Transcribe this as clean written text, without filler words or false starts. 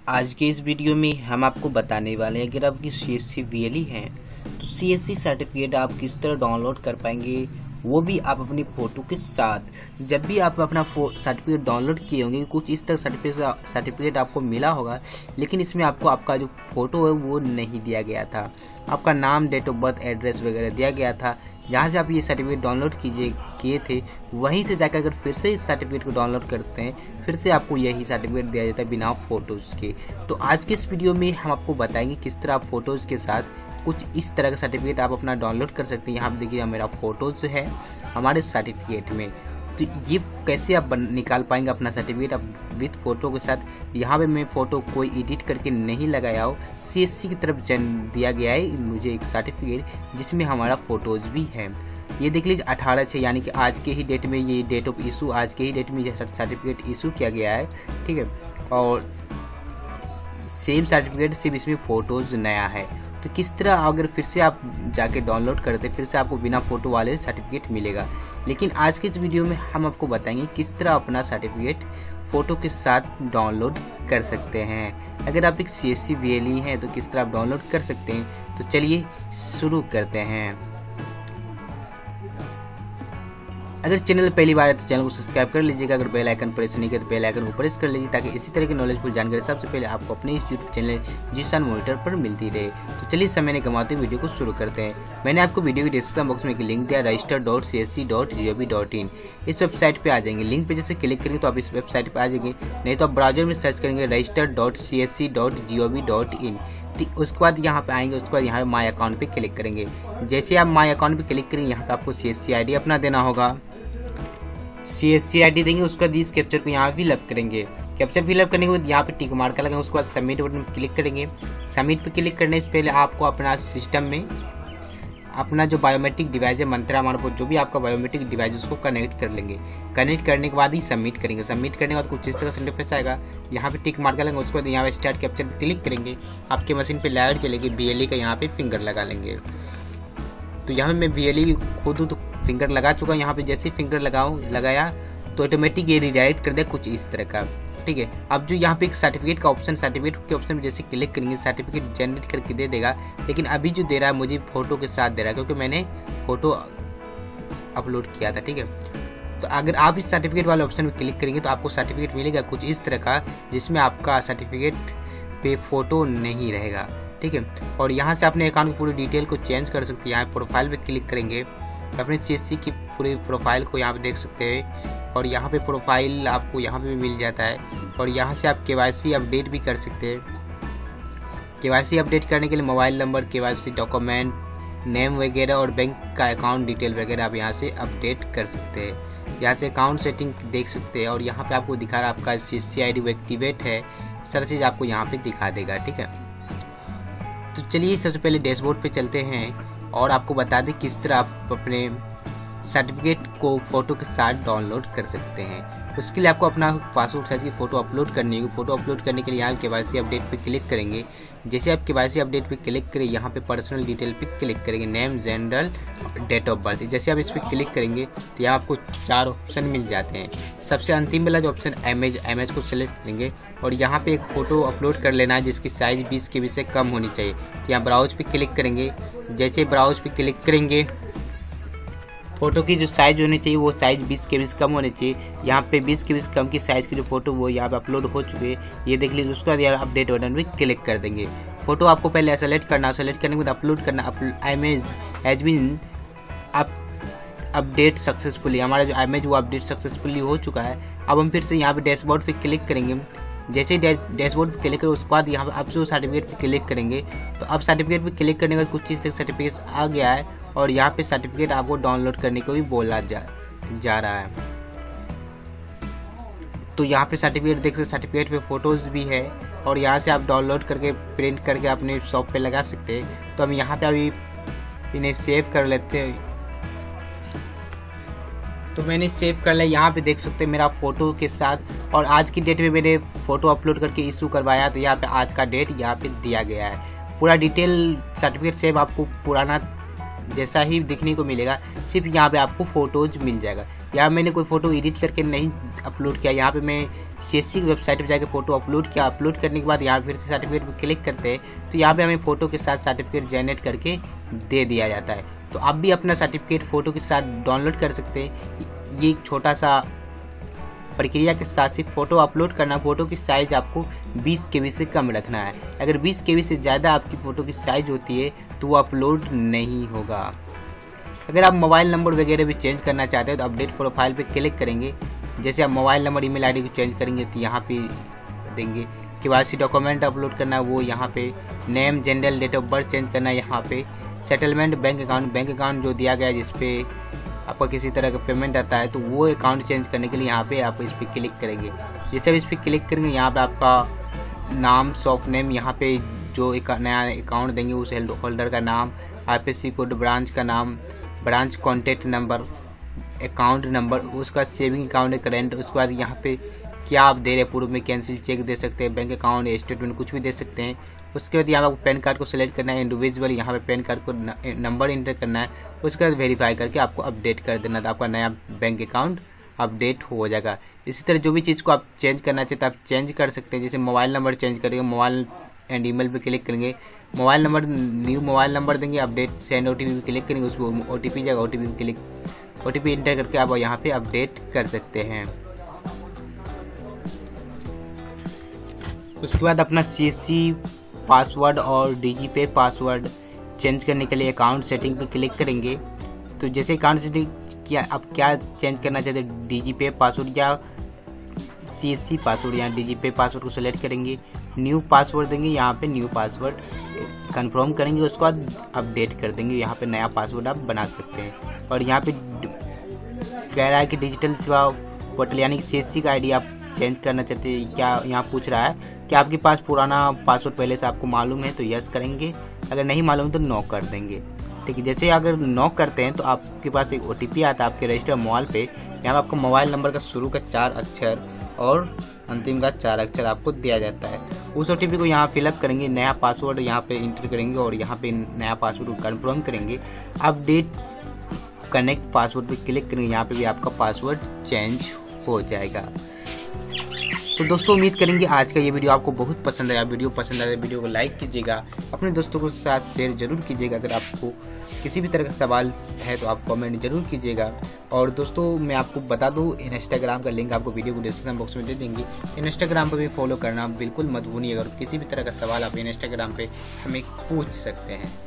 आज के इस वीडियो में हम आपको बताने वाले हैं अगर आपकी CSC VLE है तो CSC सर्टिफिकेट आप किस तरह डाउनलोड कर पाएंगे, वो भी आप अपनी फ़ोटो के साथ। जब भी आप अपना सर्टिफिकेट डाउनलोड किए होंगे कुछ इस तरह सर्टिफिकेट आपको मिला होगा, लेकिन इसमें आपको आपका जो फ़ोटो है वो नहीं दिया गया था। आपका नाम, डेट ऑफ बर्थ, एड्रेस वगैरह दिया गया था। जहाँ से आप ये सर्टिफिकेट डाउनलोड किए थे वहीं से जाकर अगर फिर से इस सर्टिफिकेट को डाउनलोड करते हैं फिर से आपको यही सर्टिफिकेट दिया जाता है बिना फ़ोटोज़ के। तो आज के इस वीडियो में हम आपको बताएंगे किस तरह आप फ़ोटोज़ के साथ कुछ इस तरह का सर्टिफिकेट आप अपना डाउनलोड कर सकते हैं। यहाँ पे देखिए मेरा फ़ोटोज़ है हमारे सर्टिफिकेट में, तो ये कैसे आप निकाल पाएंगे अपना सर्टिफिकेट आप विथ फ़ोटो के साथ। यहाँ पे मैं फ़ोटो कोई एडिट करके नहीं लगाया हो, CSC की तरफ दिया गया है मुझे एक सर्टिफिकेट जिसमें हमारा फ़ोटोज़ भी है। ये देख लीजिए 18/6 यानी कि आज के ही डेट में, ये डेट ऑफ इशू आज के ही डेट में ये सर्टिफिकेट इशू किया गया है, ठीक है। और सेम सर्टिफिकेट सिर्फ इसमें फ़ोटोज़ नया है। तो किस तरह अगर फिर से आप जाके डाउनलोड करते फिर से आपको बिना फ़ोटो वाले सर्टिफिकेट मिलेगा। लेकिन आज के इस वीडियो में हम आपको बताएंगे किस तरह अपना सर्टिफिकेट फ़ोटो के साथ डाउनलोड कर सकते हैं। अगर आप एक CSC VLE हैं तो किस तरह आप डाउनलोड कर सकते हैं। तो चलिए शुरू करते हैं। अगर चैनल पहली बार है तो चैनल को सब्सक्राइब कर लीजिएगा। अगर बेल आइकन प्रेस नहीं किया तो बेल आइकन को प्रेस कर लीजिए ताकि इसी तरह की नॉलेजफुल जानकारी सबसे पहले आपको अपने इस यूट्यूब चैनल जीशान मॉनिटर पर मिलती रहे। तो चलिए समय नहीं कमाते वीडियो को शुरू करते हैं। मैंने आपको वीडियो के डिस्क्रिप्शन बॉक्स में एक लिंक दिया register.csc.gov.in। इस वेबसाइट पर आ जाएंगे। लिंक पे जैसे क्लिक करेंगे तो आप इस वेबसाइट पर आ जाएंगे, नहीं तो आप ब्राउजर में सर्च करेंगे register.csc.gov.in। उसके बाद यहाँ पे आएंगे, उसके बाद यहाँ पे माई अकाउंट पे क्लिक करेंगे। जैसे आप माई अकाउंट पे क्लिक करेंगे यहाँ पे आपको CSC ID अपना देना होगा। CSC ID देंगे, उसके बाद इस कैप्चर को यहाँ फिलअप करेंगे। कैप्चर फिलअप करने के बाद यहाँ पे टिक मार्क लगाएंगे, उसके बाद सबमिट बटन पर क्लिक करेंगे। सबमिट पे क्लिक करने से पहले आपको अपना सिस्टम में अपना जो बायोमेट्रिक डिवाइस है, मंत्रा हमारे जो भी आपका बायोमेट्रिक डिवाइस है उसको कनेक्ट कर लेंगे। कनेक्ट करने के बाद ही सबमिट करेंगे। सबमिट करने के बाद कुछ इस तरह से इंटरफेस आएगा, यहाँ पे टिक मार्क लगाएंगे, उसके बाद यहाँ पे स्टार्ट कैप्चर पर क्लिक करेंगे। आपके मशीन पर लाइट चलेगी, VLE का यहाँ पे फिंगर लगा लेंगे। तो यहाँ मैं VLE खुद तो फिंगर लगा चुका। यहाँ पे जैसे ही फिंगर लगाया तो ऑटोमेटिक ये रिडायरेक्ट कर दे कुछ इस तरह का, ठीक है। अब जो यहाँ पे एक सर्टिफिकेट का ऑप्शन, सर्टिफिकेट के ऑप्शन में जैसे क्लिक करेंगे सर्टिफिकेट जनरेट करके दे देगा। लेकिन अभी जो दे रहा है मुझे फ़ोटो के साथ दे रहा है क्योंकि मैंने फ़ोटो अपलोड किया था, ठीक है। तो अगर आप इस सर्टिफिकेट वाले ऑप्शन में क्लिक करेंगे तो आपको सर्टिफिकेट मिलेगा कुछ इस तरह का जिसमें आपका सर्टिफिकेट पे फ़ोटो नहीं रहेगा, ठीक है। और यहाँ से अपने अकाउंट की पूरी डिटेल को चेंज कर सकते हैं। यहाँ प्रोफाइल पे क्लिक करेंगे, अपने CSC की पूरी प्रोफाइल को यहाँ पे देख सकते हैं। और यहाँ पे प्रोफाइल आपको यहाँ पे भी मिल जाता है। और यहाँ से आप KYC अपडेट भी कर सकते हैं। KYC अपडेट करने के लिए mobile number, KYC document, name वगैरह और बैंक का अकाउंट डिटेल वगैरह आप यहाँ से अपडेट कर सकते हैं। यहाँ से अकाउंट सेटिंग देख सकते हैं और यहाँ पे आपको दिखा रहा है आपका CSC ID वो एक्टिवेट है, सारी चीज़ आपको यहाँ पे दिखा देगा, ठीक है। तो चलिए सबसे पहले डैशबोर्ड पे चलते हैं और आपको बता दें किस तरह आप अपने सर्टिफिकेट को फ़ोटो के साथ डाउनलोड कर सकते हैं। उसके लिए आपको अपना पासपोर्ट साइज की फ़ोटो अपलोड करनी होगी। फ़ोटो अपलोड करने के लिए यहाँ KYC अपडेट पे क्लिक करेंगे। जैसे आप KYC अपडेट पे क्लिक करें यहाँ पे पर्सनल डिटेल पे क्लिक करेंगे, name, gender, date of birth. जैसे आप इस पर क्लिक करेंगे तो यहाँ आपको 4 ऑप्शन मिल जाते हैं। सबसे अंतिम वाला जो ऑप्शन इमेज को सेलेक्ट करेंगे और यहाँ पे एक फ़ोटो अपलोड कर लेना है जिसकी साइज़ 20 KB से कम होनी चाहिए। तो यहाँ ब्राउज पे क्लिक करेंगे। जैसे ब्राउज पे क्लिक करेंगे फ़ोटो की जो साइज़ होनी चाहिए वो साइज़ 20 KB से कम होनी चाहिए। यहाँ पे 20 KB से कम की साइज़ की जो फ़ोटो वो यहाँ पे अपलोड हो चुके हैं, ये देख लीजिए। उसके बाद यहाँ अपडेट बटन पे क्लिक कर देंगे। फ़ोटो आपको पहले सेलेक्ट करना, सेलेक्ट करने के बाद अपलोड करना। Image has been update successfully, हमारा जो इमेज वो अपडेट सक्सेसफुली हो चुका है। अब हम फिर से यहाँ पे डैशबोर्ड पे क्लिक करेंगे। जैसे ही डैशबोर्ड पे क्लिक करें उसके बाद यहाँ पे आप जो सर्टिफिकेट पे क्लिक करेंगे तो अब सर्टिफिकेट पे क्लिक करने के बाद कुछ चीज़ तक सर्टिफिकेट आ गया है और यहाँ पे सर्टिफिकेट आपको डाउनलोड करने को भी बोला जा रहा है। तो यहाँ पे सर्टिफिकेट देख सकते, सर्टिफिकेट पे फ़ोटोज़ भी है और यहाँ से आप डाउनलोड करके प्रिंट करके अपने शॉप पे लगा सकते हैं। तो हम यहाँ पे अभी इन्हें सेव कर लेते हैं। तो मैंने सेव कर लिया। यहाँ पे देख सकते हैं मेरा फ़ोटो के साथ, और आज की डेट में मैंने फ़ोटो अपलोड करके इशू करवाया तो यहाँ पे आज का डेट यहाँ पे दिया गया है। पूरा डिटेल सर्टिफिकेट सेव आपको पुराना जैसा ही दिखने को मिलेगा, सिर्फ यहाँ पे आपको फ़ोटोज़ मिल जाएगा। यहाँ मैंने कोई फ़ोटो एडिट करके नहीं अपलोड किया, यहाँ पे मैं CSC की वेबसाइट पर जाकर फ़ोटो अपलोड किया। अपलोड करने के बाद यहाँ फिर से सर्टिफिकेट पर क्लिक करते हैं तो यहाँ पे हमें फ़ोटो के साथ सर्टिफिकेट जनरेट करके दे दिया जाता है। तो आप भी अपना सर्टिफिकेट फ़ोटो के साथ डाउनलोड कर सकते हैं। ये एक छोटा सा प्रक्रिया के साथ सिर्फ फ़ोटो अपलोड करना। फ़ोटो की साइज़ आपको 20 KB से कम रखना है। अगर 20 KB से ज़्यादा आपकी फ़ोटो की साइज़ होती है तो वो अपलोड नहीं होगा। अगर आप मोबाइल नंबर वगैरह भी चेंज करना चाहते हैं तो अपडेट प्रोफाइल पे क्लिक करेंगे। जैसे आप मोबाइल नंबर ईमेल आईडी को चेंज करेंगे तो यहाँ पे देंगे। KYC डॉक्यूमेंट अपलोड करना है वो यहाँ पे, name gender date of birth change करना है यहाँ पे, सेटलमेंट बैंक अकाउंट जो दिया गया है जिसपे आपका किसी तरह का पेमेंट आता है तो वो अकाउंट चेंज करने के लिए यहाँ पे आप इस पर क्लिक करेंगे। जैसे आप इस पर क्लिक करेंगे यहाँ पे आपका नाम, सॉफ्ट नेम, यहाँ पे जो एक नया अकाउंट देंगे उस होल्डर का नाम, IFSC कोड, ब्रांच का नाम, branch contact number, account number, उसका सेविंग अकाउंट है करेंट। उसके बाद यहाँ पे क्या आप दे रहे हैं, पूर्व में कैंसिल चेक दे सकते हैं, बैंक अकाउंट स्टेटमेंट कुछ भी दे सकते हैं। उसके बाद यहाँ पे पैन कार्ड को सिलेक्ट करना है, इंडिविजुअल यहाँ पे पैन कार्ड को नंबर इंटर करना है। उसके बाद वेरीफाई करके आपको अपडेट कर देना था, आपका नया बैंक अकाउंट अपडेट हो जाएगा। इसी तरह जो भी चीज़ को आप चेंज करना चाहते हैं आप चेंज कर सकते हैं। जैसे मोबाइल नंबर चेंज करेंगे, मोबाइल एंड ईमेल पे क्लिक करेंगे, mobile number new mobile number देंगे, अपडेट सेंड OTP पे क्लिक करेंगे, उसको OTP जाएगा, OTP इंटर करके आप यहाँ पे अपडेट कर सकते हैं। उसके बाद अपना CSC पासवर्ड और DigiPay पासवर्ड चेंज करने के लिए अकाउंट सेटिंग पे क्लिक करेंगे। तो जैसे अकाउंट सेटिंग किया, आप क्या चेंज करना चाहते हैं, DigiPay पासवर्ड या CSC पासवर्ड, यहाँ DigiPay पासवर्ड को सिलेक्ट करेंगे, न्यू पासवर्ड देंगे, यहाँ पे न्यू पासवर्ड कंफर्म करेंगे, उसके बाद अपडेट कर देंगे। यहाँ पे नया पासवर्ड आप बना सकते हैं। और यहाँ पे कह रहा है कि डिजिटल सेवा पोर्टल यानी कि CSC का ID आप चेंज करना चाहते हैं क्या, यहाँ पूछ रहा है कि आपके पास पुराना पासवर्ड पहले से आपको मालूम है तो यस करेंगे, अगर नहीं मालूम तो नो कर देंगे। ठीक है, जैसे अगर नो करते हैं तो आपके पास एक OTP आता है आपके रजिस्टर मोबाइल पे। यहाँ आपको मोबाइल नंबर का शुरू का 4 अक्षर और अंतिम का 4 अक्षर आपको दिया जाता है। उस OTP को यहाँ फिलअप करेंगे, नया पासवर्ड यहाँ पे इंटर करेंगे और यहाँ पे नया पासवर्ड कंफर्म करेंगे। अपडेट कनेक्ट पासवर्ड पे क्लिक करेंगे, यहाँ पे भी आपका पासवर्ड चेंज हो जाएगा। तो दोस्तों उम्मीद करेंगे आज का ये वीडियो आपको बहुत पसंद आया। वीडियो पसंद आया वीडियो को लाइक कीजिएगा, अपने दोस्तों के साथ शेयर जरूर कीजिएगा। अगर आपको किसी भी तरह का सवाल है तो आप कमेंट जरूर कीजिएगा। और दोस्तों मैं आपको बता दूं इंस्टाग्राम का लिंक आपको वीडियो को डिस्क्रिप्शन बॉक्स में दे देंगे। इंस्टाग्राम पर भी फॉलो करना बिल्कुल मत भूलिएगा। अगर किसी भी तरह का सवाल आप इंस्टाग्राम पे हमें पूछ सकते हैं।